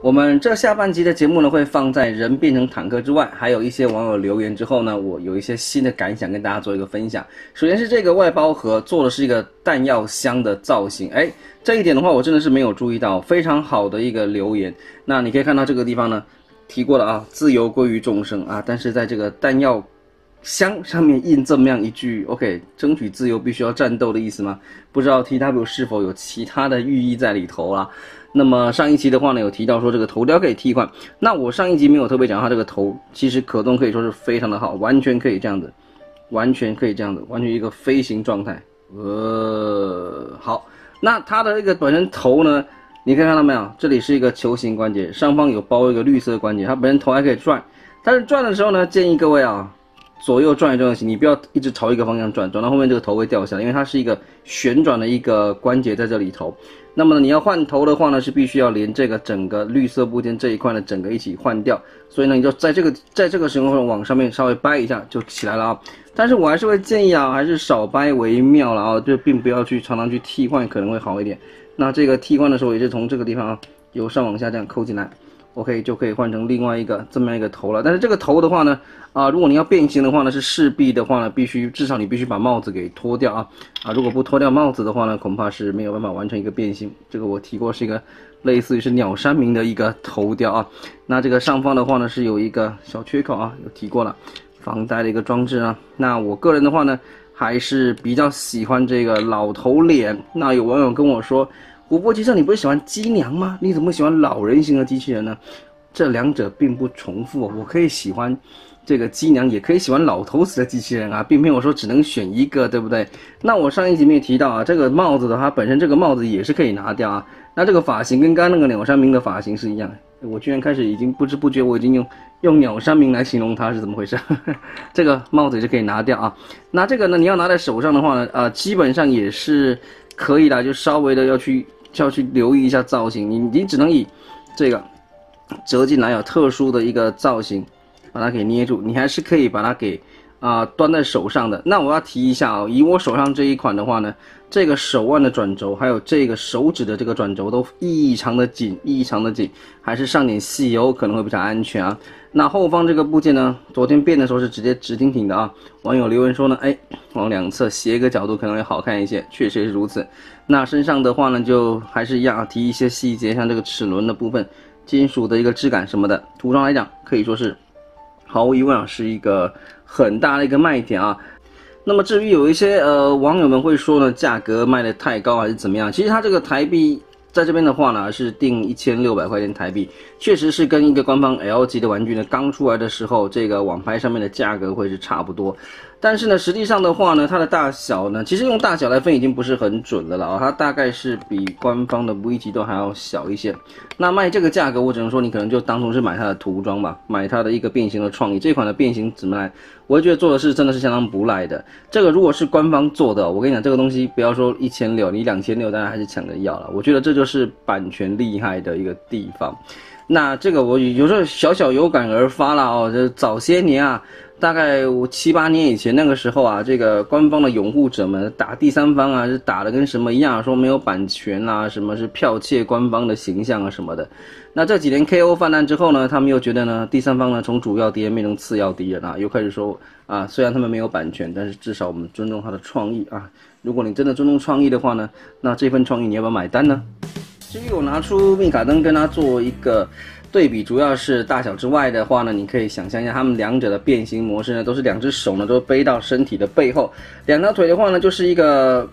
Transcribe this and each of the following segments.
我们这下半集的节目呢，会放在人变成坦克之外，还有一些网友留言之后呢，我有一些新的感想跟大家做一个分享。首先是这个外包盒做的是一个弹药箱的造型，这一点的话我真的是没有注意到，非常好的一个留言。那你可以看到这个地方呢提过了啊，自由归于众生啊，但是在这个弹药箱上面印这么样一句 OK， 争取自由必须要战斗的意思吗？不知道 TW 是否有其他的寓意在里头啦。那么上一期的话呢，有提到说这个头雕可以替换，那我上一集没有特别讲它这个头其实可动可以说是非常的好，完全可以这样子，完全一个飞行状态。好，那它的这个本身头呢，你可以看到没有？这里是一个球形关节，上方有包一个绿色的关节，它本身头还可以转，但是转的时候呢，建议各位啊，左右转一转就行，你不要一直朝一个方向转，转到后面这个头会掉下来，因为它是一个旋转的一个关节在这里头。那么你要换头的话呢，是必须要连这个整个绿色部件这一块呢，整个一起换掉。所以呢，你就在这个时候往上面稍微掰一下就起来了啊。但是我还是会建议啊，还是少掰为妙了啊，就并不要去常常去替换，可能会好一点。那这个替换的时候也是从这个地方啊，由上往下这样扣进来。OK， 就可以换成另外一个这么样一个头了。但是这个头的话呢，如果你要变形的话呢，是势必的话呢，至少你必须把帽子给脱掉啊。如果不脱掉帽子的话呢，恐怕是没有办法完成一个变形。这个我提过是一个类似于是鸟山明的一个头雕啊。那这个上方的话呢是有一个小缺口啊，有提过了，防呆的一个装置啊。那我个人的话呢，还是比较喜欢这个老头脸。那有网友跟我说，琥珀机上你不是喜欢机娘吗？你怎么喜欢老人型的机器人呢？这两者并不重复，我可以喜欢这个机娘，也可以喜欢老头子的机器人啊，并没有说只能选一个，对不对？那我上一集没有提到啊，这个帽子的话，本身这个帽子也是可以拿掉啊。那这个发型跟刚刚那个鸟山明的发型是一样的，我居然开始已经不知不觉我已经用鸟山明来形容它是怎么回事？这个帽子也是可以拿掉啊。那这个呢，你要拿在手上的话呢，基本上也是可以啦，就稍微的要去留意一下造型，你只能以这个折进来有特殊的一个造型把它给捏住，你还是可以把它给端在手上的。那我要提一下啊，以我手上这一款的话呢，这个手腕的转轴还有这个手指的这个转轴都异常的紧，还是上点细油可能会比较安全啊。那后方这个部件呢，昨天变的时候是直接直挺挺的啊。网友留言说呢，往两侧斜个角度可能会好看一些，确实是如此。那身上的话呢，就还是一样提一些细节，像这个齿轮的部分、金属的一个质感什么的，涂装来讲可以说是毫无疑问啊，是一个很大的一个卖点啊。那么至于有一些网友们会说呢，价格卖得太高还是怎么样？其实它这个台币在这边的话呢，是定1600块钱台币，确实是跟一个官方 L 级的玩具呢刚出来的时候，这个网拍上面的价格会是差不多。但是呢，实际上的话呢，它的大小呢，其实用大小来分已经不是很准的了啊，它大概是比官方的 V 级都还要小一些。那卖这个价格，我只能说你可能就当成是买它的涂装吧，买它的一个变形的创意。这款的变形怎么来？我觉得做的是真的是相当不赖的。这个如果是官方做的，我跟你讲，这个东西不要说1600，你2600当然还是抢着要了。我觉得这就是版权厉害的一个地方。那这个我有时候小小有感而发啦哦，这早些年啊。大概7、8年以前那个时候啊，这个官方的拥护者们打第三方啊，是打的跟什么一样，说没有版权啊，什么是剽窃官方的形象啊什么的。那这几年 KO 泛滥之后呢，他们又觉得呢，第三方呢从主要敌人变成次要敌人啊，又开始说啊，虽然他们没有版权，但是至少我们尊重他的创意啊。如果你真的尊重创意的话呢，那这份创意你要不要买单呢？至于我拿出密卡登跟他做一个对比，主要是大小之外的话呢，你可以想象一下，他们两者的变形模式呢，都是两只手呢都背到身体的背后，两条腿的话呢，就是一个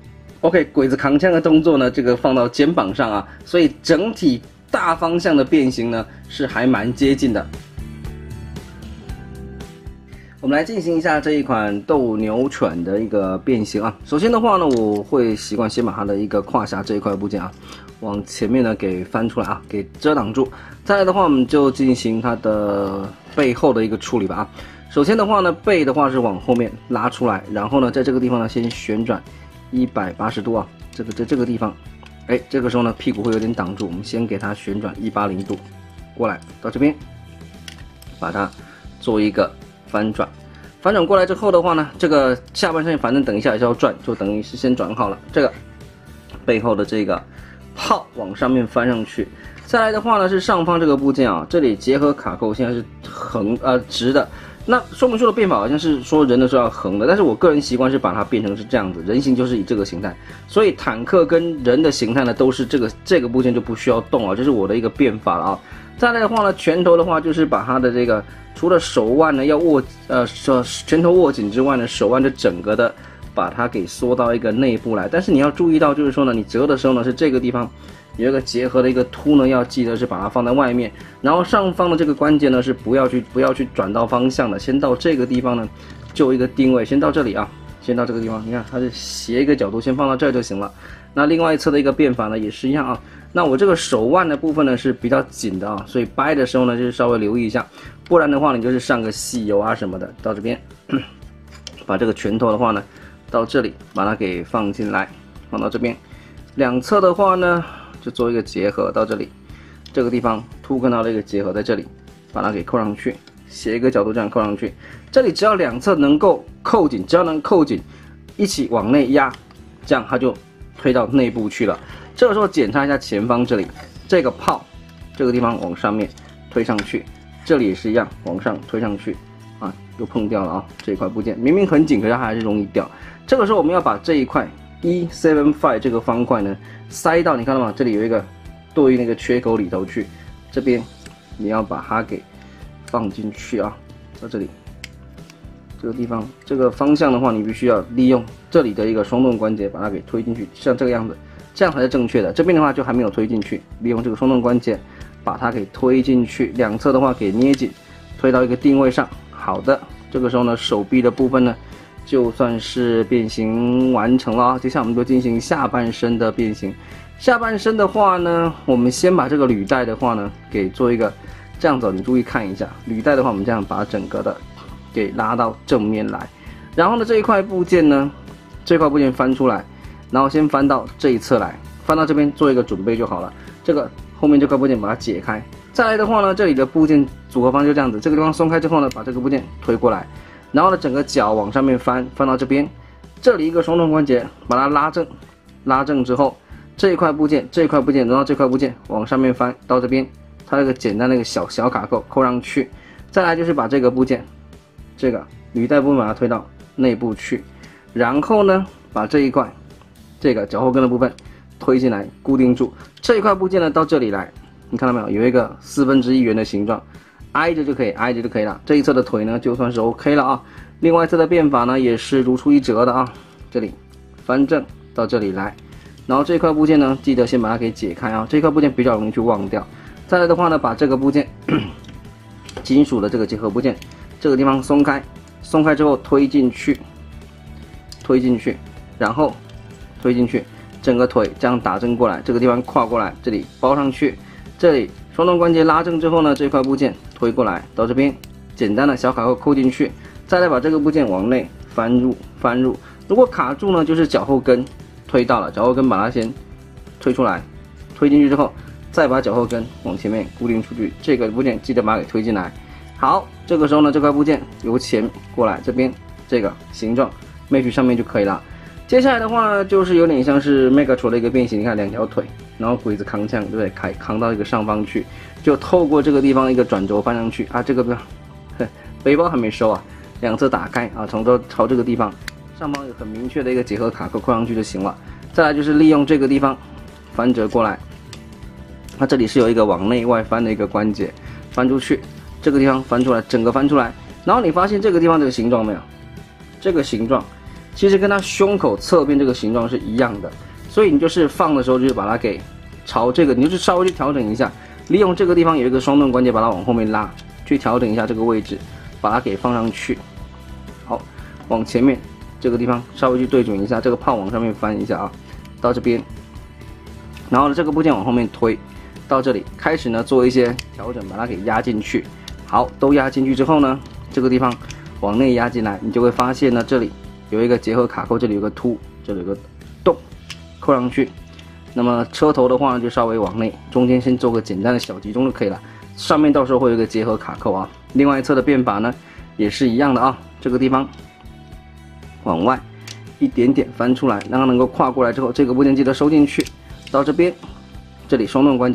OK 鬼子扛枪的动作呢，这个放到肩膀上啊，所以整体大方向的变形呢是还蛮接近的。我们来进行一下这一款斗牛犬的一个变形啊。首先的话呢，我会习惯先把它的一个胯下这一块部件啊，往前面呢给翻出来啊，给遮挡住。再来的话，我们就进行它的背后的一个处理吧啊。首先的话呢，背的话是往后面拉出来，然后呢，在这个地方呢先旋转180度啊，在这个地方，这个时候呢屁股会有点挡住，我们先给它旋转180度过来，到这边，把它做一个翻转。翻转过来之后的话呢，这个下半身反正等一下也是要转，就等于是先转好了。这个背后的这个炮往上面翻上去， 再来的话呢是上方这个部件啊，这里结合卡扣现在是直的。那说明书的变法好像是说人的时候要横的，但是我个人习惯是把它变成是这样子，人形就是以这个形态，所以坦克跟人的形态呢都是这个部件就不需要动啊，这是我的一个变法了啊。再来的话呢，拳头的话就是把它的这个除了手腕呢要拳头握紧之外呢，手腕就整个的把它给缩到一个内部来。但是你要注意到，就是说呢，你折的时候呢是这个地方有一个结合的一个凸呢，要记得是把它放在外面，然后上方的这个关节呢是不要去转到方向的，先到这个地方呢就一个定位，先到这里啊，先到这个地方，你看它是斜一个角度，先放到这儿就行了。那另外一侧的一个变法呢也是一样啊。那我这个手腕的部分呢是比较紧的啊，所以掰的时候呢就是稍微留意一下，不然的话你就是上个细油啊什么的。到这边，把这个拳头的话呢到这里把它给放进来，放到这边，两侧的话呢就做一个结合，到这里，这个地方凸跟它的一个结合在这里，把它给扣上去，斜一个角度这样扣上去。这里只要两侧能够扣紧，只要能扣紧，一起往内压，这样它就推到内部去了。这个时候检查一下前方这里，这个炮这个地方往上面推上去，这里也是一样往上推上去啊，又碰掉了啊，这一块部件明明很紧，可是它还是容易掉。这个时候我们要把这一块175这个方块呢塞到，你看到吗？这里有一个对应那个缺口里头去，这边你要把它给放进去啊，到这里这个地方，这个方向的话，你必须要利用这里的一个双动关节把它给推进去，像这个样子，这样才是正确的。这边的话就还没有推进去，利用这个双动关节把它给推进去，两侧的话给捏紧，推到一个定位上。好的，这个时候呢，手臂的部分呢就算是变形完成了。接下来我们就进行下半身的变形。下半身的话呢，我们先把这个履带的话呢给做一个这样子，你注意看一下，履带的话我们这样把整个的给拉到正面来，然后呢这一块部件呢，这块部件翻出来，然后先翻到这一侧来，翻到这边做一个准备就好了。这个后面这块部件把它解开。再来的话呢，这里的部件组合方就这样子，这个地方松开之后呢，把这个部件推过来，然后呢整个脚往上面翻，翻到这边，这里一个双动关节把它拉正，拉正之后，这一块部件，然后这块部件往上面翻到这边，它这个简单的一个小卡扣扣上去。再来就是把这个部件，这个履带部分把它推到内部去，然后呢把这一块这个脚后跟的部分推进来固定住。这一块部件呢到这里来，你看到没有，有一个1/4圆的形状，挨着就可以了。这一侧的腿呢就算是 OK 了啊。另外一侧的变法呢也是如出一辙的啊，这里翻正到这里来，然后这块部件呢记得先把它给解开啊，这块部件比较容易去忘掉。再来的话呢，把这个部件金属的这个结合部件这个地方松开，松开之后推进去，然后推进去，整个腿这样打正过来，这个地方跨过来，这里包上去，这里双动关节拉正之后呢，这块部件推过来到这边，简单的小卡扣扣进去，再来把这个部件往内翻入。如果卡住呢，就是脚后跟推到了，脚后跟把它先推出来，推进去之后，再把脚后跟往前面固定出去，这个部件记得把它给推进来。好，这个时候呢，这块部件由前过来这边这个形状 match 上面就可以了。接下来的话呢，就是有点像是 Megatron 的一个变形，你看两条腿，然后鬼子扛枪，对不对？扛到一个上方去，就透过这个地方一个转轴翻上去啊。这个背包还没收啊，两侧打开啊，朝这个地方，上方有很明确的一个结合卡扣扣上去就行了。再来就是利用这个地方翻折过来，它这里是有一个往内外翻的一个关节，翻出去，这个地方翻出来，整个翻出来，然后你发现这个地方这个形状没有？这个形状其实跟它胸口侧边这个形状是一样的，所以你就是放的时候就是把它给朝这个，你就是稍微去调整一下，利用这个地方有一个双动关节把它往后面拉，去调整一下这个位置，把它给放上去。好，往前面这个地方稍微去对准一下，这个炮往上面翻一下啊，到这边，然后呢这个部件往后面推到这里，开始呢做一些调整，把它给压进去。好，都压进去之后呢，这个地方往内压进来，你就会发现呢这里有一个结合卡扣，这里有个凸，这里有个洞，扣上去。那么车头的话呢，就稍微往内，中间先做个简单的小集中就可以了。上面到时候会有一个结合卡扣啊。另外一侧的变法呢，也是一样的啊。这个地方往外一点点翻出来，让它能够跨过来之后，这个部件记得收进去。到这边，这里双动关节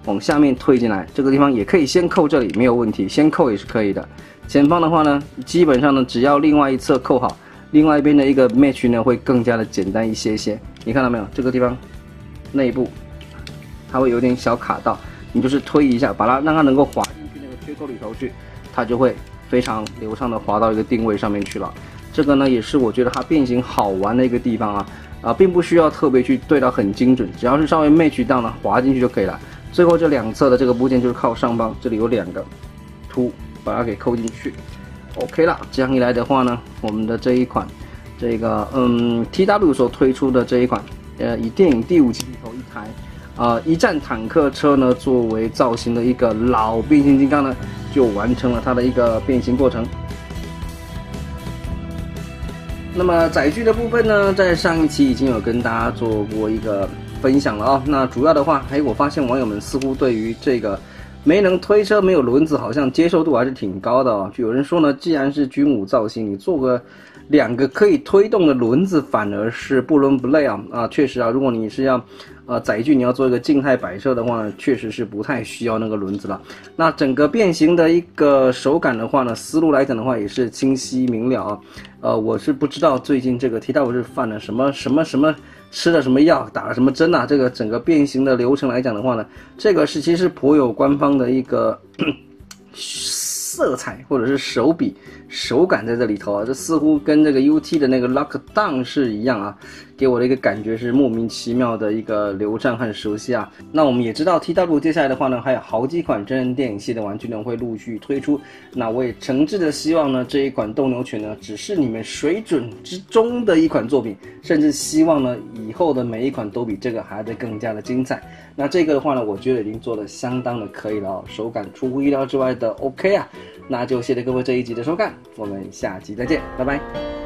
往下面推进来，这个地方也可以先扣这里没有问题，先扣也是可以的。前方的话呢，基本上呢，只要另外一侧扣好，另外一边的一个 match 呢会更加的简单一些些。你看到没有？这个地方内部它会有点小卡到，你就是推一下，把它让它能够滑进去那个缺口里头去，它就会非常流畅的滑到一个定位上面去了。这个呢也是我觉得它变形好玩的一个地方啊，并不需要特别去对到很精准，只要是稍微 match 到呢，滑进去就可以了。最后这两侧的这个部件就是靠上方，这里有2个凸，把它给扣进去 ，OK 了。这样一来的话呢，我们的这一款，这个TW 所推出的这一款，以电影第5集里头一台一战坦克车呢作为造型的一个老变形金刚呢，就完成了它的一个变形过程。那么载具的部分呢，在上一期已经有跟大家做过一个分享了那主要的话，我发现网友们似乎对于这个没能推车没有轮子，好像接受度还是挺高的就有人说呢，既然是军武造型，你做个2个可以推动的轮子，反而是不伦不类确实如果你是要载具你要做一个静态摆设的话呢，确实是不太需要那个轮子了。那整个变形的一个手感的话呢，思路来讲的话也是清晰明了我是不知道最近这个 TW 是犯了什么吃了什么药，打了什么针这个整个变形的流程来讲的话呢，这个是其实颇有官方的一个色彩或者是手感在这里头这似乎跟这个 UT 的那个 Lockdown 是一样给我的一个感觉是莫名其妙的一个流畅和熟悉那我们也知道 TW 接下来的话呢，还有好几款真人电影系的玩具呢会陆续推出。那我也诚挚的希望呢，这一款斗牛犬呢，只是你们水准之中的一款作品，甚至希望呢，以后的每一款都比这个还要更加的精彩。那这个的话呢，我觉得已经做得相当的可以了手感出乎意料之外的 OK那就谢谢各位这一集的收看，我们下期再见，拜拜。